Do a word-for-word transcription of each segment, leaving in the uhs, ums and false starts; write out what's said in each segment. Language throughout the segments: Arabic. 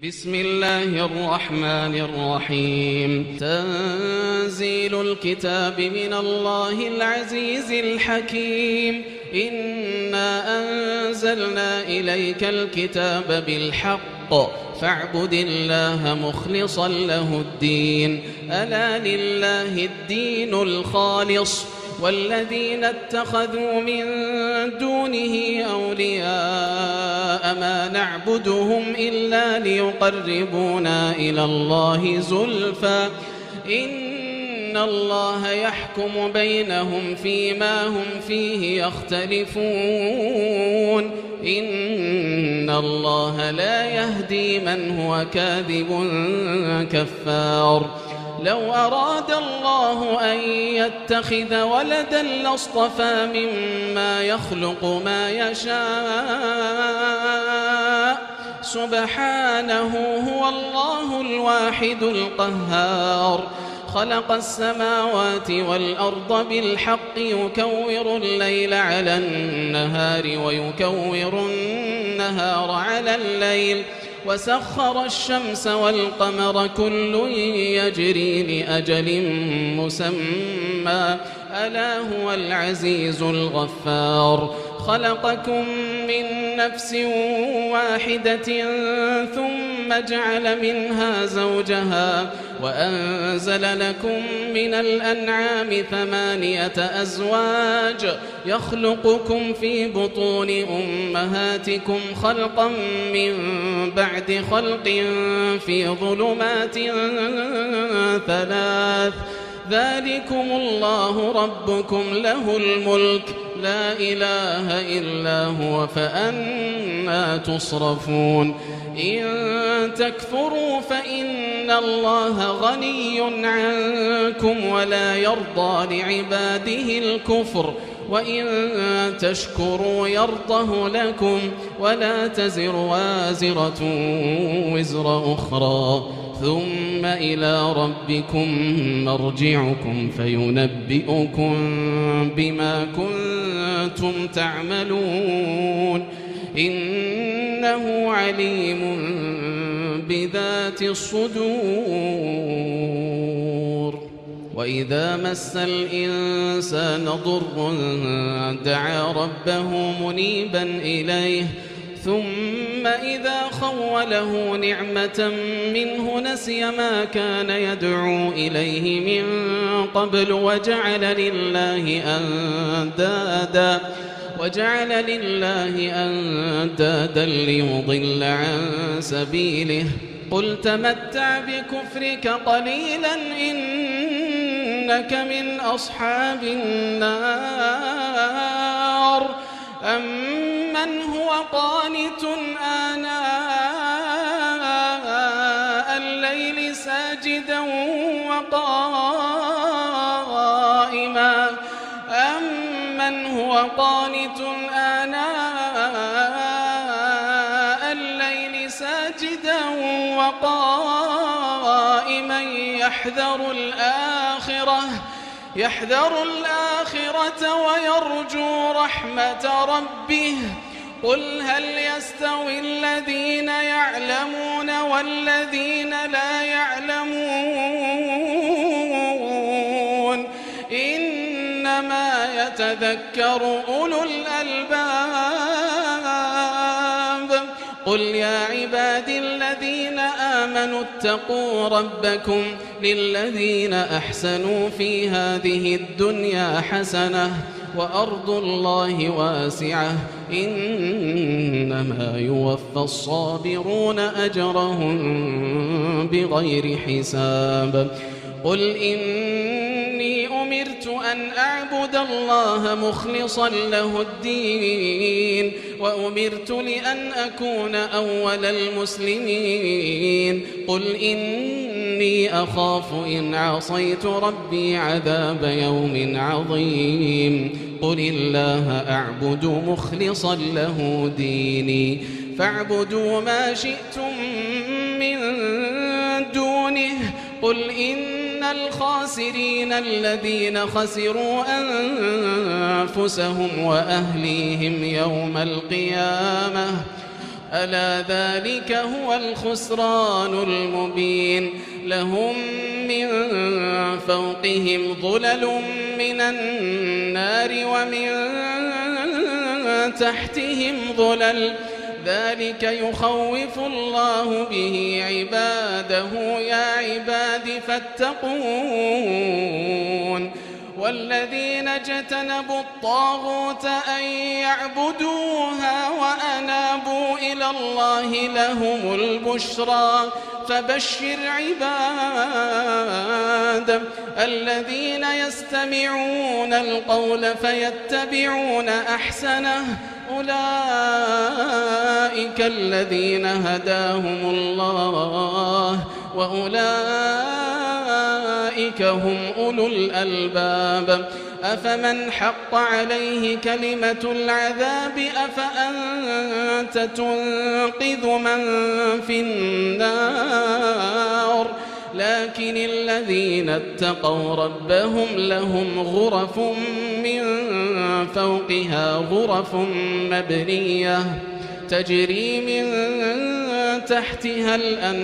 بسم الله الرحمن الرحيم. تنزيل الكتاب من الله العزيز الحكيم. إنا أنزلنا إليك الكتاب بالحق فاعبد الله مخلصا له الدين. ألا لله الدين الخالص والذين اتخذوا من دونه أولياء ما نعبدهم إلا ليقربونا إلى الله زلفى إن الله يحكم بينهم فيما هم فيه يختلفون. إن الله لا يهدي من هو كاذب كفار. لو أراد الله أن يتخذ ولدا لاصطفى مما يخلق ما يشاء سبحانه هو الله الواحد القهار. خلق السماوات والأرض بالحق يكور الليل على النهار ويكور النهار على الليل وسخر الشمس والقمر كل يجري لأجل مسمى ألا هو العزيز الغفار. خلقكم من نفس واحدة ثم جعل منها زوجها وأنزل لكم من الأنعام ثمانية أزواج يخلقكم في بطون أمهاتكم خلقا من بعد خلق في ظلمات ثلاث ذلكم الله ربكم له الملك لا إله إلا هو فأنى تصرفون. إن تكفروا فإن الله غني عنكم ولا يرضى لعباده الكفر وإن تشكروا يرضه لكم ولا تزر وازرة وزر أخرى ثم إلى ربكم مرجعكم فينبئكم بما كنتم تعملون إنه عليم بذات الصدور. وإذا مس الإنسان ضر دعا ربه منيبا إليه ثم إذا خوله نعمة منه نسي ما كان يدعو إليه من قبل وجعل لله أندادا وجعل لله أندادا ليضل عن سبيله. قل تمتع بكفرك قليلا إنك من أصحاب النار. أمن هو قانت آناء الليل ساجدا وقائما أمن هو قانت آناء الليل ساجدا وقائما يحذر الآخرة يحذر الآخرة ويرجو رحمة ربه. قل هل يستوي الذين يعلمون والذين لا يعلمون إنما يتذكر أولو الألباب. قل يا عبادي الذين آمنوا اتقوا ربكم للذين أحسنوا في هذه الدنيا حسنة وأرض الله واسعة إنما يوفى الصابرون أجرهم بغير حساب. قل إني أمرت أن أعبد الله مخلصا له الدين وأمرت لأن أكون أول المسلمين. قل إني أخاف إن عصيت ربي عذاب يوم عظيم. قل الله أعبد مخلصا له ديني فاعبدوا ما شئتم من دونه. قل إن الخاسرين الذين خسروا أنفسهم وأهليهم يوم القيامة ألا ذلك هو الخسران المبين لهم من فوقهم ظلل من النار ومن تحتهم ظلل ذلك يخوف الله به عباده يا عباد فاتقون والذين اجتنبوا الطاغوت أن يعبدوها وأنابوا إلى الله لهم البشرى فبشر عباد الذين يستمعون القول فيتبعون أحسنه أولئك الذين هداهم الله وأولئك هم أولو الألباب أفمن حق عليه كلمة العذاب أفأنت تنقذ من في النار لكن الذين اتقوا ربهم لهم غرف من فوقها غرف مبنية تجري من تحتها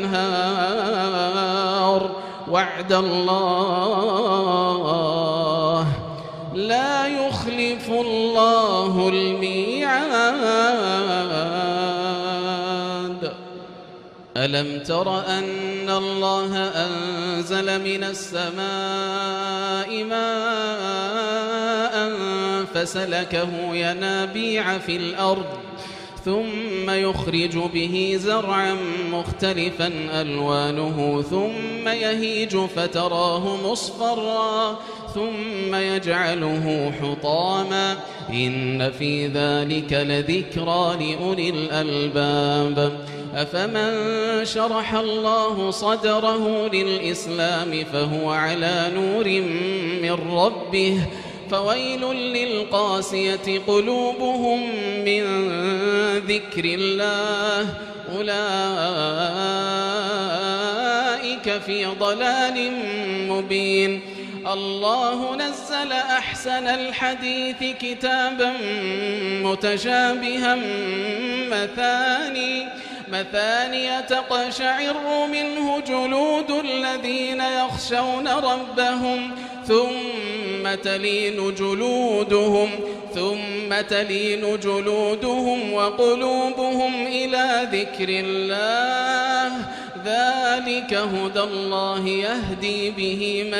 الأنهار وعد الله لا يخلف الله الميعاد ألم تر أن الله أنزل من السماء ماء فسلكه ينابيع في الأرض ثم يخرج به زرعا مختلفا ألوانه ثم يهيج فتراه مصفرا ثم يجعله حطاما إن في ذلك لذكرى لأولي الألباب أفمن شرح الله صدره للإسلام فهو على نور من ربه فويل للقاسية قلوبهم من ذكر الله أولئك في ضلال مبين الله نزل أحسن الحديث كتابا متشابها مثاني مثانية تقشعر منه جلود الذين يخشون ربهم ثم تلين جلودهم ثم تلين جلودهم وقلوبهم إلى ذكر الله ذلك هدى الله يهدي به من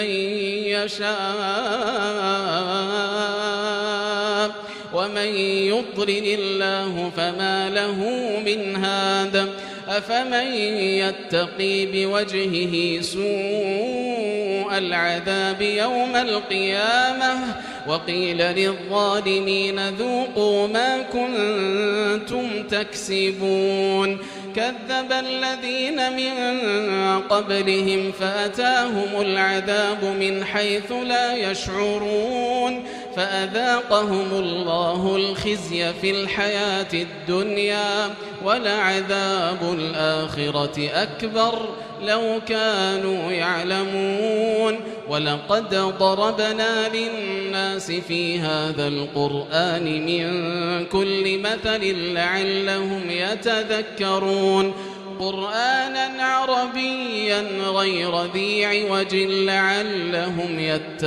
يشاء ومن يضلل الله فما له من هاد أفمن يتقي بوجهه سوء العذاب يوم القيامة وقيل للظالمين ذوقوا ما كنتم تكسبون كذب الذين من قبلهم فأتاهم العذاب من حيث لا يشعرون فأذاقهم الله الخزي في الحياة الدنيا ولعذاب الآخرة أكبر لو كانوا يعلمون ولقد ضربنا للناس في هذا القرآن من كل مثل لعلهم يتذكرون قرآنا عربيا غير ذي عوج لعلهم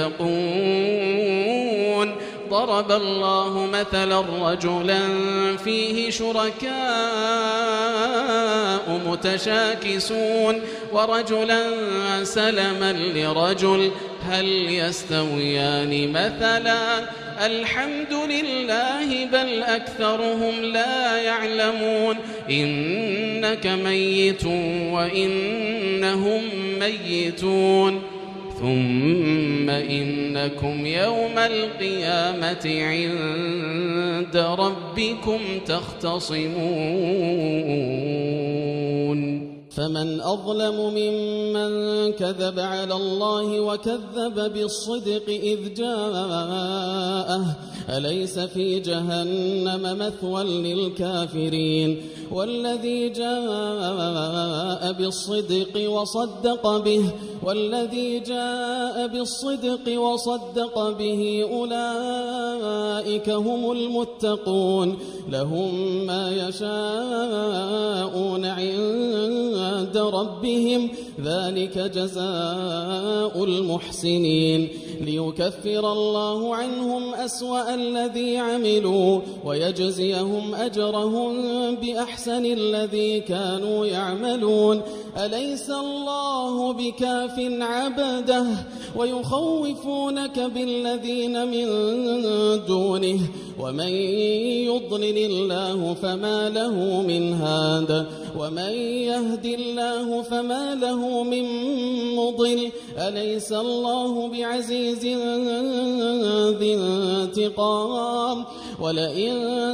يتقون ضرب الله مثلا رجلا فيه شركاء متشاكسون ورجلا سلما لرجل هل يستويان مثلا الحمد لله بل أكثرهم لا يعلمون إنك ميت وإنهم ميتون ثم إنكم يوم القيامة عند ربكم تختصمون فمن أظلم ممن كذب على الله وكذب بالصدق إذ جاءه أليس في جهنم مثوى للكافرين والذي جاء بالصدق وصدق به والذي جاء بالصدق وصدق به أولئك هم المتقون لهم ما يشاءون عند ربهم ذلك جزاء المحسنين ليكفر الله عنهم أسوأ الذي عملوا ويجزيهم أجرهم بأحسن الذي كانوا يعملون أليس الله بكاف عبده ويخوفونك بالذين من دونه ومن يضلل الله فما له من هاد ومن يهد الله فما له من مضل أليس الله بعزيز ذي انتقام ولئن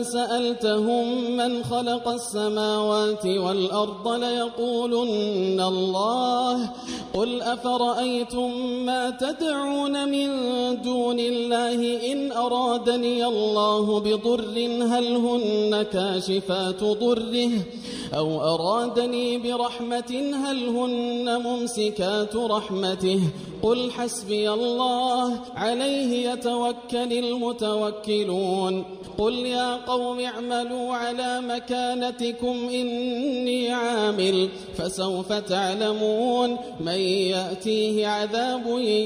سألتهم من خلق السماوات والأرض ليقولن الله قل أفرأيتم ما تدعون من دون الله إن أرادني الله بضر هل هن كاشفات ضره أو أرادني برحمة هل هن ممسكات رحمته قل حسبي الله عليه يتوكل المتوكلون قل يا قوم اعملوا على مكانتكم إني عامل فسوف تعلمون من يأتيه عذاب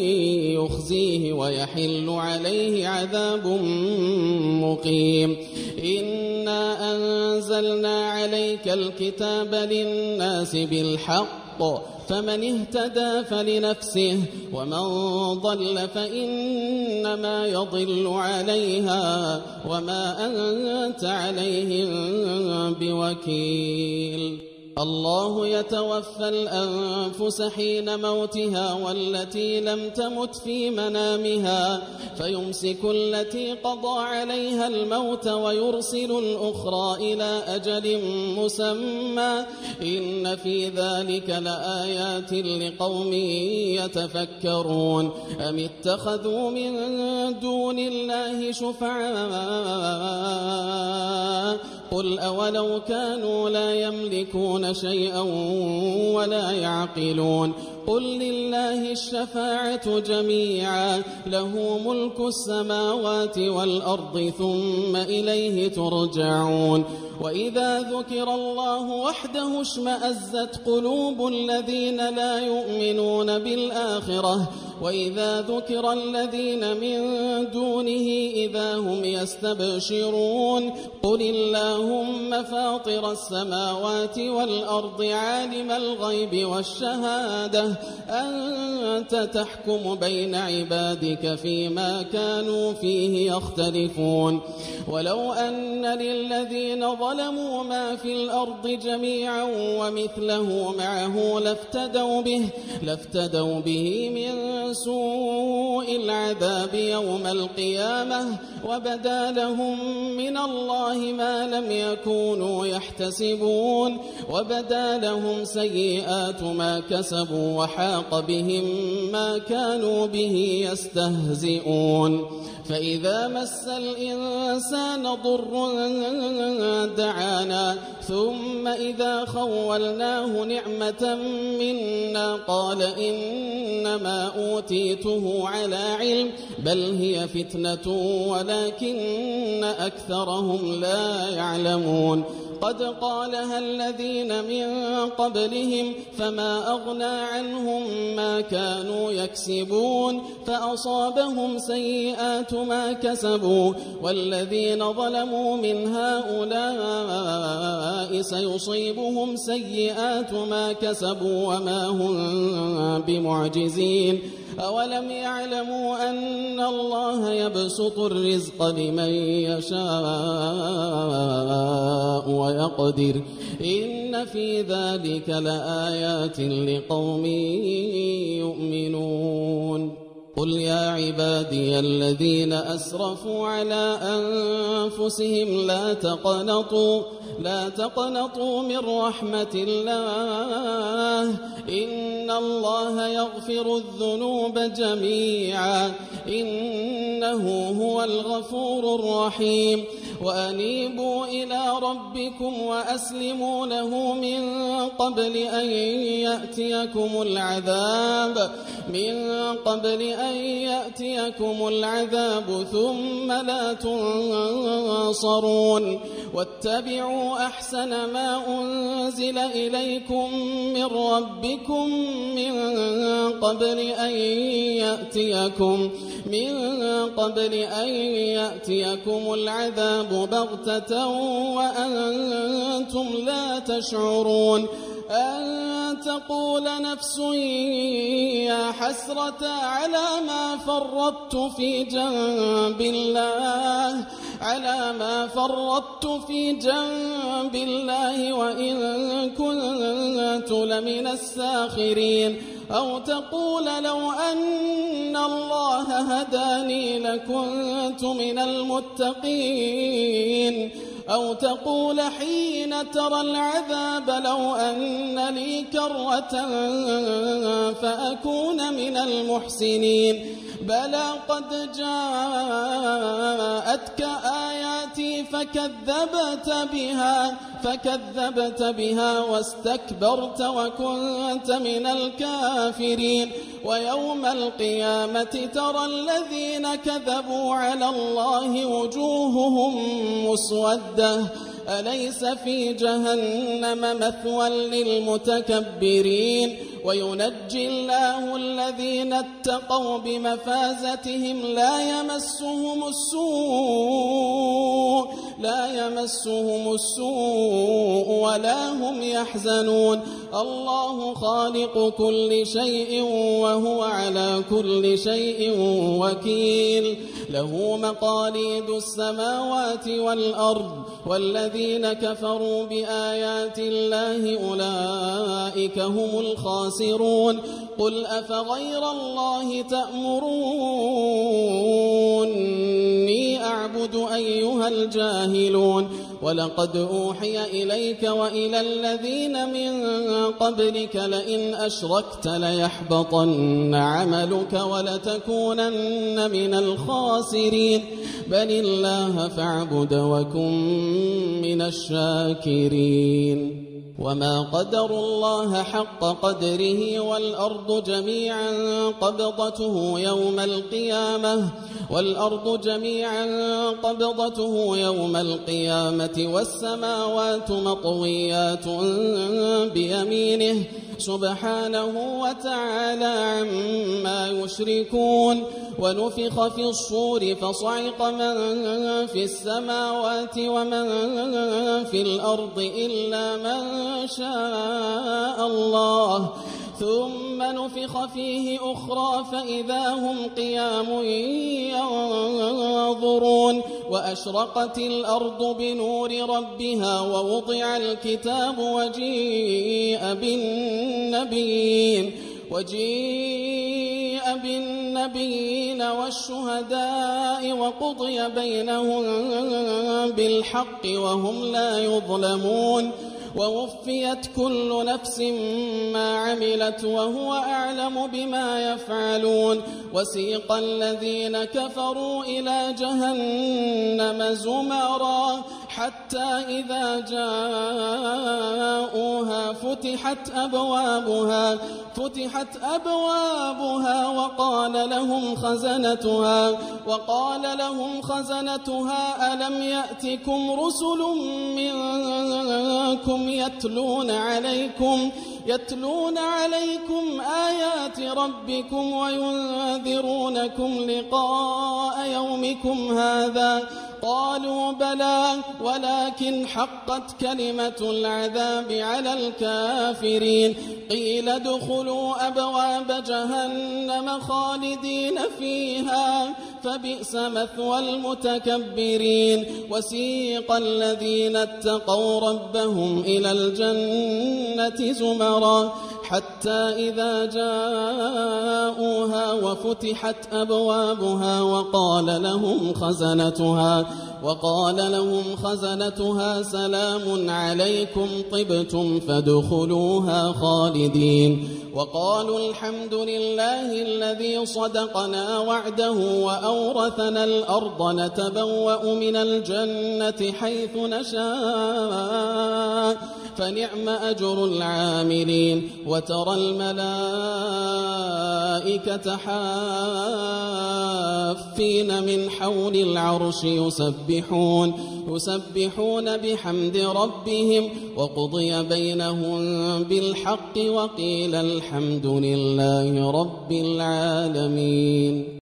يخزيه ويحل عليه عذاب مقيم إنا أنزلنا عليك الكتاب للناس بالحق فمن اهتدى فلنفسه ومن ضل فإنما يضل عليها وما أنت عليهم بوكيل الله يتوفى الأنفس حين موتها والتي لم تمت في منامها فيمسك التي قضى عليها الموت ويرسل الأخرى إلى أجل مسمى إن في ذلك لآيات لقوم يتفكرون أم اتخذوا من دون الله شفعاء قل أولو كانوا لا يملكون شيئا ولا يعقلون قل لله الشفاعة جميعا له ملك السماوات والأرض ثم إليه ترجعون وإذا ذكر الله وحده اشمأزت قلوب الذين لا يؤمنون بالآخرة وإذا ذكر الذين من دونه إذا هم يستبشرون قل اللهم فاطر السماوات والأرض عالم الغيب والشهادة أنت تحكم بين عبادك فيما كانوا فيه يختلفون ولو أن للذين ظلموا ما في الأرض جميعا ومثله معه لافتدوا به لافتدوا به من سوء العذاب يوم القيامة وبدا لهم من الله ما لم يكونوا يحتسبون وبدا لهم سيئات ما كسبوا وحاق بهم ما كانوا به يستهزئون فإذا مس الإنسان ضر دعانا ثم إذا خولناه نعمة منا قال إنما أوتيته على علم بل هي فتنة ولكن أكثرهم لا يعلمون قد قالها الذين من قبلهم فما أغنى عنهم ما كانوا يكسبون فأصابهم سيئات ما كسبوا والذين ظلموا من هؤلاء سيصيبهم سيئات ما كسبوا وما هم بمعجزين أولم يعلموا أن الله يبسط الرزق لمن يشاء ويقدر إن في ذلك لآيات لقوم يؤمنون قل يا عبادي الذين أسرفوا على أنفسهم لا تقنطوا لا تقنطوا من رحمة الله إن الله يغفر الذنوب جميعا إنه هو الغفور الرحيم وأنيبوا إلى ربكم وأسلموا له من قبل أن يأتيكم العذاب من قبل أن يأتيكم العذاب ثم لا تنصرون واتبعوا أحسن ما أنزل إليكم من ربكم من قبل أن يأتيكم من قبل أن يأتيكم العذاب بغتة وأنتم لا تشعرون أن تقول نفس يا حسرة على ما فرطت في جنب الله على ما فرطت في جنب الله وإن كنت لمن الساخرين أو تقول لو أن الله هداني لكنت من المتقين أو تقول حين ترى العذاب لو أن لي كرة فأكون من المحسنين بلى قد جاءتك آياتي فكذبت بها فكذبت بها واستكبرت وكنت من الكافرين ويوم القيامة ترى الذين كذبوا على الله وجوههم مسودة أليس في جهنم مثوى للمتكبرين وينجي الله الذين اتقوا بمفازتهم لا يمسهم السوء لا يمسهم السوء ولا هم يحزنون الله خالق كل شيء وهو على كل شيء وكيل له مقاليد السماوات والأرض والذين كفروا بآيات الله أولئك هم الخاسرون قل أفغير الله تأمروني أعبد أيها الجاهلون ولقد أوحي إليك وإلى الذين من قبلك لئن أشركت ليحبطن عملك ولتكونن من الخاسرين بل الله فاعبد وكن من الشاكرين وما قدروا الله حق قدره والأرض جميعا قبضته يوم القيامة والأرض جميعا قبضته يوم القيامة والسماوات مطويات بيمينه سبحانه وتعالى عما يشركون ونفخ في الصور فصعق من في السماوات ومن في الأرض إلا من شاء الله ثم نفخ فيه أخرى فإذا هم قيام ينظرون وأشرقت الأرض بنور ربها ووضع الكتاب وجيء بالنبيين وجيء بالنبيين والشهداء وقضي بينهم بالحق وهم لا يظلمون ووفيت كل نفس ما عملت وهو أعلم بما يفعلون وسيق الذين كفروا إلى جهنم زمرا حتى إذا جاءوها فتحت أبوابها فتحت أبوابها وقال لهم خزنتها وقال لهم خزنتها ألم يأتكم رسل منكم يتلون عليكم يتلون عليكم آيات ربكم وينذرونكم لقاء يومكم هذا قالوا بلى ولكن حقت كلمة العذاب على الكافرين قيل ادخلوا أبواب جهنم خالدين فيها فبئس مثوى المتكبرين وسيق الذين اتقوا ربهم إلى الجنة زمرا حتى إذا جاءوها وفتحت أبوابها وقال لهم خزنتها وقال لهم خزنتها سلام عليكم طبتم فادخلوها خالدين وقالوا الحمد لله الذي صدقنا وعده وأورثنا الأرض نتبوأ من الجنة حيث نشاء فنعم أجر العاملين وترى الملائكة حافين من حول العرش يسبحون يسبحون بحمد ربهم وقضي بينهم بالحق وقيل الحمد لله رب العالمين.